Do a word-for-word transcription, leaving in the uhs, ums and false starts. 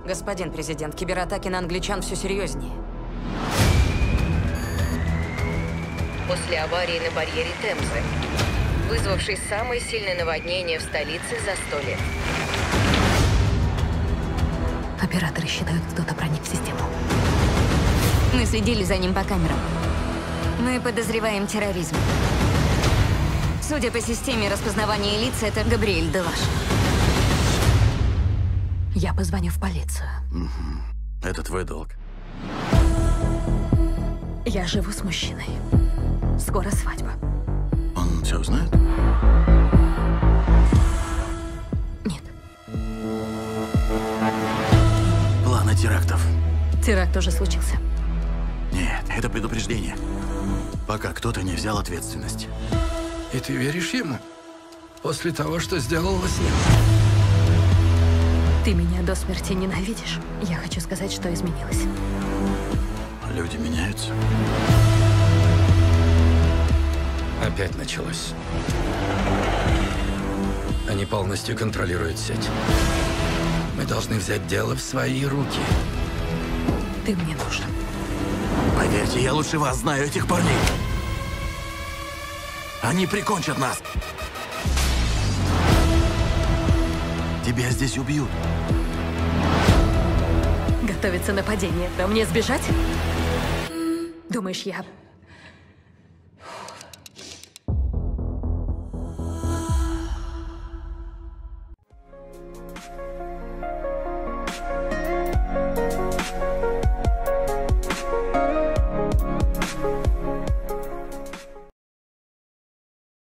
Господин президент, кибератаки на англичан все серьезнее. После аварии на барьере Темзы, вызвавшей самое сильное наводнение в столице за сто лет. Операторы считают, кто-то проник в систему. Мы следили за ним по камерам. Мы подозреваем терроризм. Судя по системе распознавания лиц, это Габриэль Делаш. Я позвоню в полицию. Угу. Это твой долг. Я живу с мужчиной. Скоро свадьба. Он все узнает? Нет. Планы терактов. Теракт уже случился. Нет, это предупреждение. Пока кто-то не взял ответственность. И ты веришь ему? После того, что сделала с ним? Ты меня до смерти ненавидишь. Я хочу сказать, что изменилось. Люди меняются. Опять началось. Они полностью контролируют сеть. Мы должны взять дело в свои руки. Ты мне нужен. Поверьте, я лучше вас знаю этих парней. Они прикончат нас. Тебя здесь убьют. Готовится нападение. Да мне сбежать? Думаешь, я